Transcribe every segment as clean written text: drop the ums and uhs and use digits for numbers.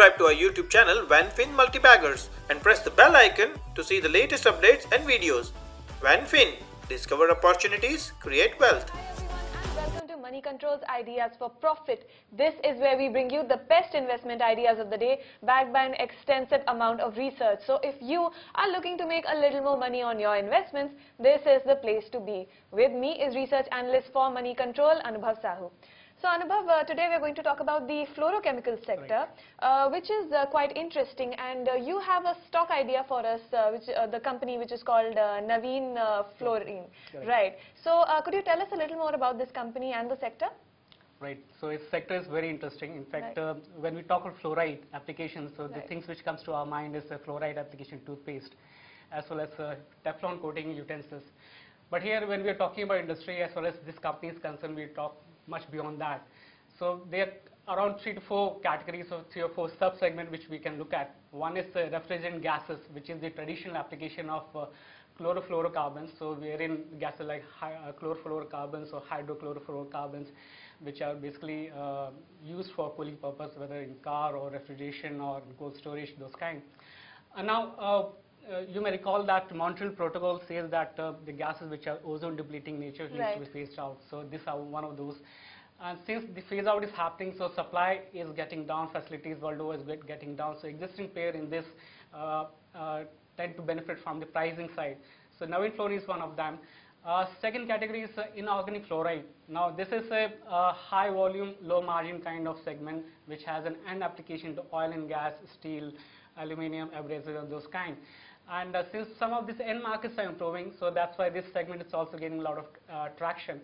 subscribe to our YouTube channel Vanfin Multibaggers and press the bell icon to see the latest updates and videos. Vanfin, discover opportunities, create wealth. Hi everyone and welcome to Money Control's Ideas for Profit. This is where we bring you the best investment ideas of the day backed by an extensive amount of research. So if you are looking to make a little more money on your investments, this is the place to be. With me is research analyst for Money Control, Anubhav Sahu. So Anubhav, today we are going to talk about the fluorochemical sector, which is quite interesting, and you have a stock idea for us, the company which is called Navin Fluorine, right? So could you tell us a little more about this company and the sector? Right. So its sector is very interesting. In fact, when we talk of fluoride applications, so the things which comes to our mind is a fluoride application toothpaste, as well as Teflon coating utensils. But here, when we are talking about industry, as well as this company is concerned, we talk much beyond that. So there are around 3 to 4 categories or 3 or 4 sub-segments which we can look at. One is refrigerant gases, which is the traditional application of chlorofluorocarbons. So wherein gases like chlorofluorocarbons or hydrochlorofluorocarbons, which are basically used for cooling purpose, whether in car or refrigeration or cold storage, those kind. And now you may recall that Montreal Protocol says that the gases which are ozone depleting nature need to be phased out. So these are one of those. And since the phase out is happening, so supply is getting down, facilities worldwide is getting down. So existing player in this tend to benefit from the pricing side. So Navin Fluorine is one of them. Second category is inorganic fluoride. Now this is a high volume, low margin kind of segment which has an end application to oil and gas, steel, aluminum, abrasives, and those kind. And since some of these end markets are improving, so that's why this segment is also gaining a lot of traction.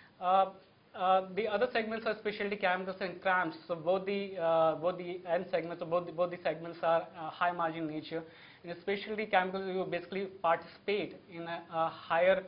The other segments are specialty chemicals and CRAMS. So both the end segments, or both the segments are high margin nature. In specialty chemicals, you basically participate in a higher,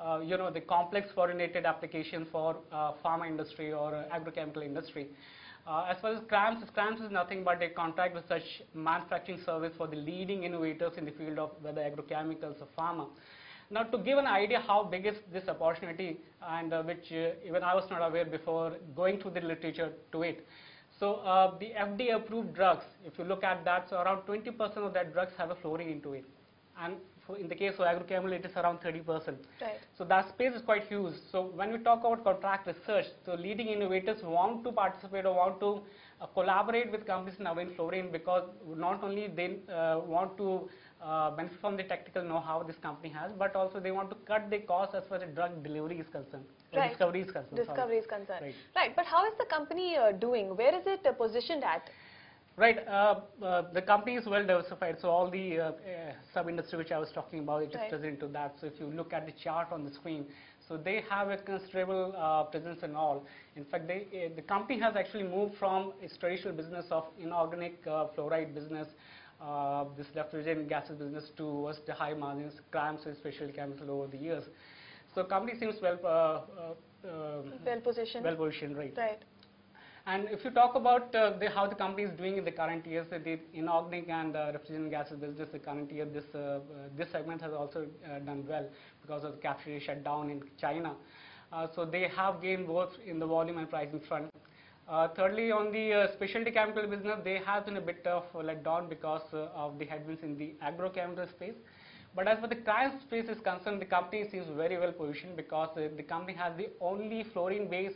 the complex fluorinated application for pharma industry or agrochemical industry. As far as CRAMS is nothing but a contract with such manufacturing service for the leading innovators in the field of whether agrochemicals or pharma. Now, to give an idea how big is this opportunity, and which even I was not aware before going through the literature to it. So the FDA approved drugs, if you look at that, so around 20% of that drugs have a fluorine into it. And in the case of agrochemical, it is around 30%. Right. So that space is quite huge. So when we talk about contract research, so leading innovators want to participate or want to collaborate with companies in Navin Fluorine, because not only they want to benefit from the technical know-how this company has, but also they want to cut the cost as far as drug delivery is concerned. Right. Discovery is concerned. Discovery is concerned. Right. But how is the company doing? Where is it positioned at? Right. The company is well diversified. So all the sub-industry which I was talking about, it is present to that. So if you look at the chart on the screen, so they have a considerable presence in all. In fact, the company has actually moved from its traditional business of inorganic fluoride business, this refrigerant gases business, towards the high margins, CRAMS and specialty chemicals over the years. So company seems well positioned. Well positioned, right. Right. And if you talk about how the company is doing in the current year, so the inorganic and refrigerant gases business, the current year, this segment has also done well because of the capacity shutdown in China. So they have gained both in the volume and pricing front. Thirdly, on the specialty chemical business, they have been a bit of let down because of the headwinds in the agrochemical space. But as for the CRAMS space is concerned, the company seems very well positioned because the company has the only fluorine-based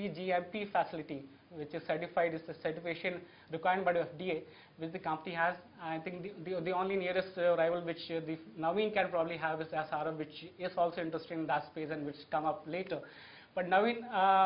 CGMP facility, which is certified, is the certification required by the FDA, which the company has. I think the only nearest rival which the Navin can probably have is SRF, which is also interested in that space and which come up later. But Navin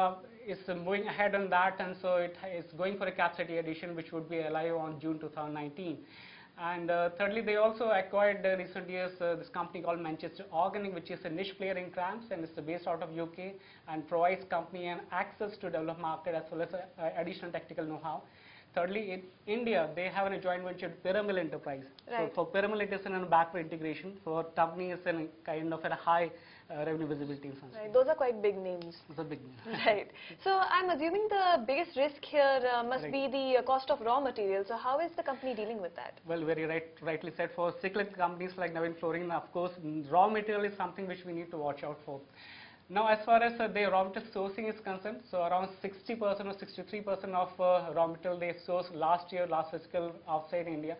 is moving ahead on that, and so it is going for a capacity addition, which would be alive on June 2019. And thirdly, they also acquired recent years this company called Manchester Organic, which is a niche player in CRAMS, and it's based out of UK and provides company and access to developed market as well as additional technical know-how. Thirdly, in India, they have a joint venture with Piramal Enterprise. Right. So for Piramal, it is a backward integration. For company, it's a kind of a high revenue visibility. Right. Those are quite big names. Those are big names. Right. So I'm assuming the biggest risk here must be the cost of raw materials. So how is the company dealing with that? Well, very rightly said. For cyclical companies like Navin Fluorine, of course, raw material is something which we need to watch out for. Now, as far as the raw material sourcing is concerned, so around 60% or 63% of raw material they sourced last year, last fiscal, outside India.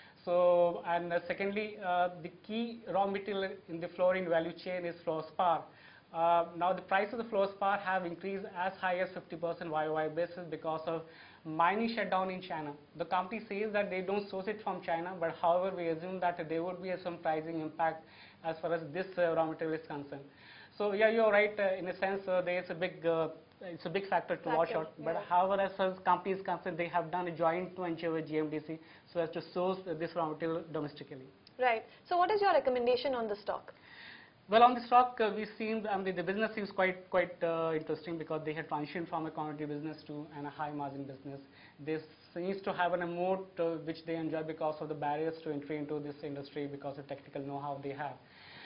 So, and secondly, the key raw material in the fluorine value chain is fluorspar. Now, the price of the fluorspar have increased as high as 50% YOY basis because of mining shutdown in China. The company says that they don't source it from China, but however, we assume that there would be some pricing impact as far as this raw material is concerned. So yeah, you're right. In a sense, there is a big, it's a big factor to watch out. But however, as far as company is concerned, they have done a joint venture with GMDC so as to source this raw material domestically. Right. So what is your recommendation on the stock? Well, on the stock, we've seen the business seems quite interesting because they had transitioned from a commodity business to a high margin business. This seems to have a moat which they enjoy because of the barriers to entry into this industry because of technical know-how they have.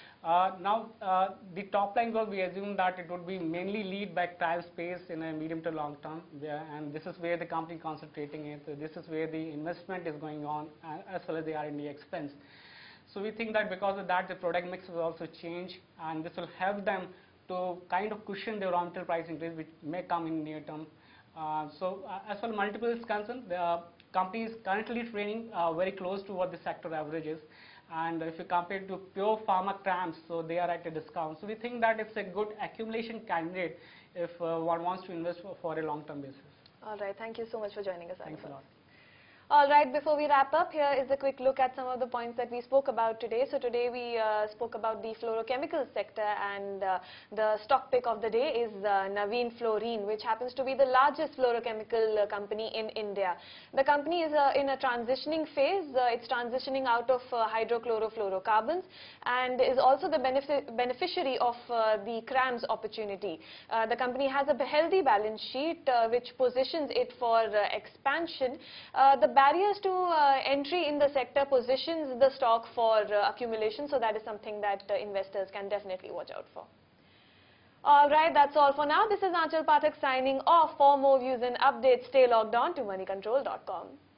Now, the top line growth, we assume that it would be mainly led by trial space in a medium to long term, and this is where the company concentrating it. So this is where the investment is going on, as well as the R&D expense. So we think that because of that, the product mix will also change, and this will help them to kind of cushion the raw material price increase, which may come in near term. As far as multiple is concerned, the company is currently trading very close to what the sector average is. And if you compare it to pure pharma CRAMS, so they are at a discount. So we think that it's a good accumulation candidate if one wants to invest for a long-term basis. All right. Thank you so much for joining us. Thanks a lot. All right, before we wrap up, here is a quick look at some of the points that we spoke about today. So today we spoke about the fluorochemical sector, and the stock pick of the day is Navin Fluorine, which happens to be the largest fluorochemical company in India. The company is in a transitioning phase. It's transitioning out of hydrochlorofluorocarbons and is also the beneficiary of the CRAMS opportunity. The company has a healthy balance sheet which positions it for expansion. The barriers to entry in the sector positions the stock for accumulation, so that is something that investors can definitely watch out for. All right, that's all for now. This is Aanchal Pathak signing off. For more views and updates, stay logged on to moneycontrol.com.